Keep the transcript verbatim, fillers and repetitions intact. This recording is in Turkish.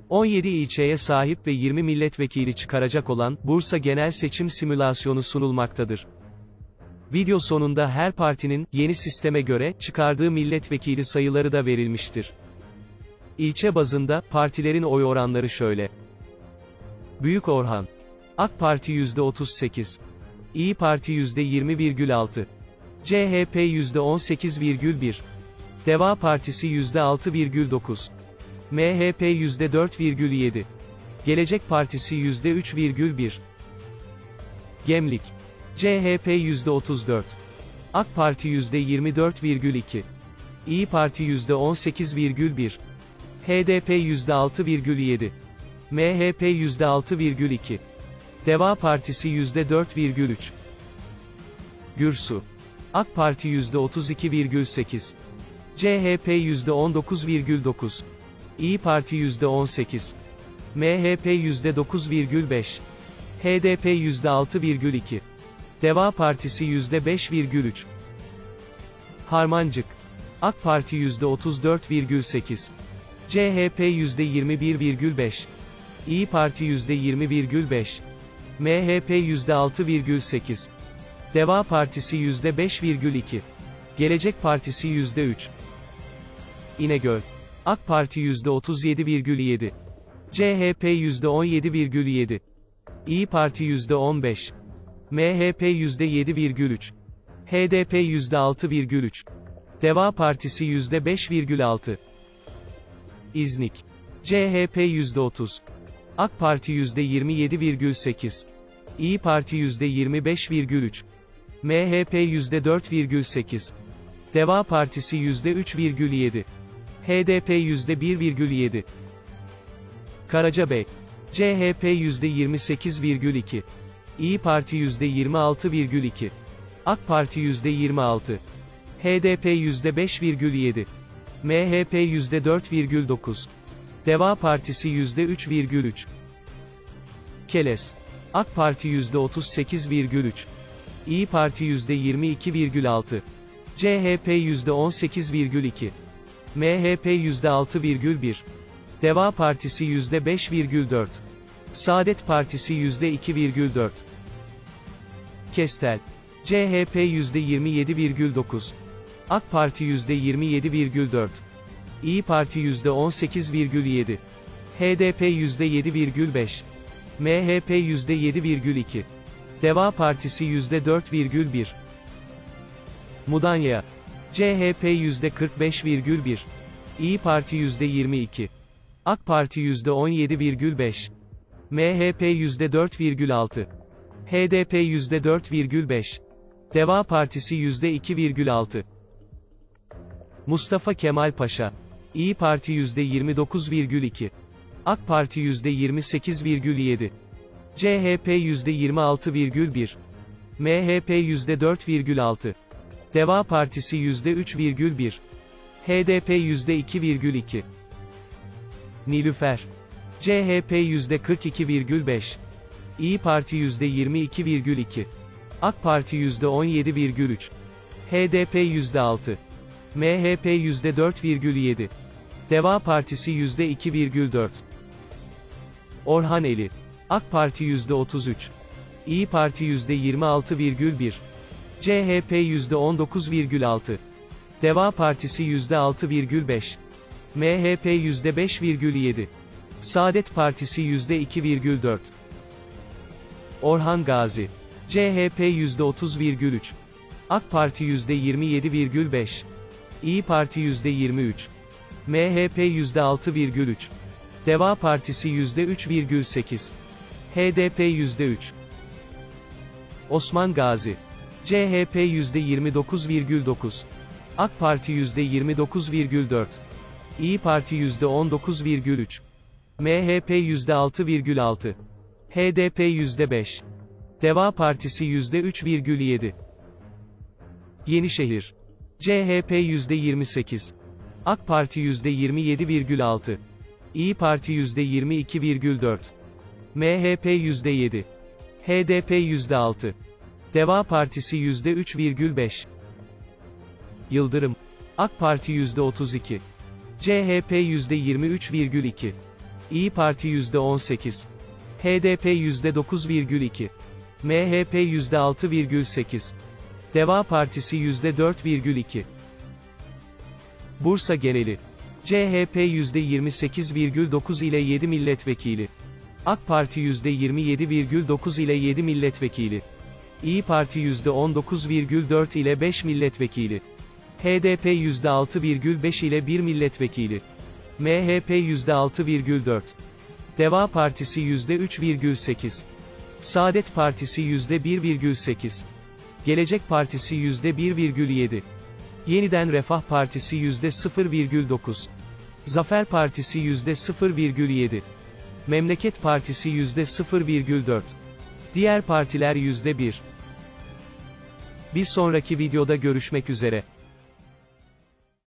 on yedi ilçeye sahip ve yirmi milletvekili çıkaracak olan Bursa Genel Seçim Simülasyonu sunulmaktadır. Video sonunda her partinin, yeni sisteme göre, çıkardığı milletvekili sayıları da verilmiştir. İlçe bazında, partilerin oy oranları şöyle. Büyükorhan. AK Parti yüzde otuz sekiz. İYİ Parti yüzde yirmi virgül altı. C H P yüzde on sekiz virgül bir. Deva Partisi yüzde altı virgül dokuz. M H P yüzde dört virgül yedi. Gelecek Partisi yüzde üç virgül bir. Gemlik. C H P yüzde otuz dört. AK Parti yüzde yirmi dört virgül iki. İYİ Parti yüzde on sekiz virgül bir. H D P yüzde altı virgül yedi. M H P yüzde altı virgül iki. Deva Partisi yüzde dört virgül üç. Gürsu. AK Parti yüzde otuz iki virgül sekiz. C H P yüzde on dokuz virgül dokuz. İYİ Parti yüzde on sekiz. M H P yüzde dokuz virgül beş. H D P yüzde altı virgül iki. Deva Partisi yüzde beş virgül üç. Harmancık. AK Parti yüzde otuz dört virgül sekiz. C H P yüzde yirmi bir virgül beş. İYİ Parti yüzde yirmi virgül beş. M H P yüzde altı virgül sekiz. Deva Partisi yüzde beş virgül iki. Gelecek Partisi yüzde üç. İnegöl. AK Parti yüzde otuz yedi virgül yedi. C H P yüzde on yedi virgül yedi. İYİ Parti yüzde on beş. M H P yüzde yedi virgül üç. H D P yüzde altı virgül üç. Deva Partisi yüzde beş virgül altı. İznik. C H P yüzde otuz. AK Parti yüzde yirmi yedi virgül sekiz. İYİ Parti yüzde yirmi beş virgül üç. M H P yüzde dört virgül sekiz. Deva Partisi yüzde üç virgül yedi. H D P yüzde bir virgül yedi. Karacabey. C H P yüzde yirmi sekiz virgül iki. İYİ Parti yüzde yirmi altı virgül iki. AK Parti yüzde yirmi altı. H D P yüzde beş virgül yedi. M H P yüzde dört virgül dokuz. Deva Partisi yüzde üç virgül üç. Keles. AK Parti yüzde otuz sekiz virgül üç. İYİ Parti yüzde yirmi iki virgül altı. C H P yüzde on sekiz virgül iki. M H P yüzde altı virgül bir. Deva Partisi yüzde beş virgül dört. Saadet Partisi yüzde iki virgül dört. Kestel. C H P yüzde yirmi yedi virgül dokuz. AK Parti yüzde yirmi yedi virgül dört. İYİ Parti yüzde on sekiz virgül yedi. H D P yüzde yedi virgül beş. M H P yüzde yedi virgül iki. Deva Partisi yüzde dört virgül bir. Mudanya. C H P yüzde kırk beş virgül bir. İYİ Parti yüzde yirmi iki. AK Parti yüzde on yedi virgül beş. M H P yüzde dört virgül altı. H D P yüzde dört virgül beş. Deva Partisi yüzde iki virgül altı. Mustafa Kemal Paşa. İYİ Parti yüzde yirmi dokuz virgül iki. AK Parti yüzde yirmi sekiz virgül yedi. C H P yüzde yirmi altı virgül bir. M H P yüzde dört virgül altı. Deva Partisi yüzde üç virgül bir. H D P yüzde iki virgül iki. Nilüfer. C H P yüzde kırk iki virgül beş. İYİ Parti yüzde yirmi iki virgül iki. AK Parti yüzde on yedi virgül üç. H D P yüzde altı. M H P yüzde dört virgül yedi. Deva Partisi yüzde iki virgül dört. Orhaneli. AK Parti yüzde otuz üç. İYİ Parti yüzde yirmi altı virgül bir. C H P yüzde on dokuz virgül altı. Deva Partisi yüzde altı virgül beş. M H P yüzde beş virgül yedi. Saadet Partisi yüzde iki virgül dört. Orhan Gazi. C H P yüzde otuz virgül üç. AK Parti yüzde yirmi yedi virgül beş. İYİ Parti yüzde yirmi üç. M H P yüzde altı virgül üç. Deva Partisi yüzde üç virgül sekiz. H D P yüzde üç. Osman Gazi. C H P yüzde yirmi dokuz virgül dokuz. AK Parti yüzde yirmi dokuz virgül dört. İYİ Parti yüzde on dokuz virgül üç. M H P yüzde altı virgül altı. H D P yüzde beş. Deva Partisi yüzde üç virgül yedi. Yenişehir. C H P yüzde yirmi sekiz. AK Parti yüzde yirmi yedi virgül altı. İYİ Parti yüzde yirmi iki virgül dört. M H P yüzde yedi. H D P yüzde altı. Deva Partisi yüzde üç virgül beş. Yıldırım. AK Parti yüzde otuz iki. C H P yüzde yirmi üç virgül iki. İyi Parti yüzde on sekiz. H D P yüzde dokuz virgül iki. M H P yüzde altı virgül sekiz. Deva Partisi yüzde dört virgül iki. Bursa geneli. C H P yüzde yirmi sekiz virgül dokuz ile yedi milletvekili. AK Parti yüzde yirmi yedi virgül dokuz ile yedi milletvekili. İyi Parti yüzde on dokuz virgül dört ile beş milletvekili. H D P yüzde altı virgül beş ile bir milletvekili. M H P yüzde altı virgül dört. Deva Partisi yüzde üç virgül sekiz. Saadet Partisi yüzde bir virgül sekiz. Gelecek Partisi yüzde bir virgül yedi. Yeniden Refah Partisi yüzde sıfır virgül dokuz. Zafer Partisi yüzde sıfır virgül yedi. Memleket Partisi yüzde sıfır virgül dört. Diğer partiler yüzde bir. Bir sonraki videoda görüşmek üzere.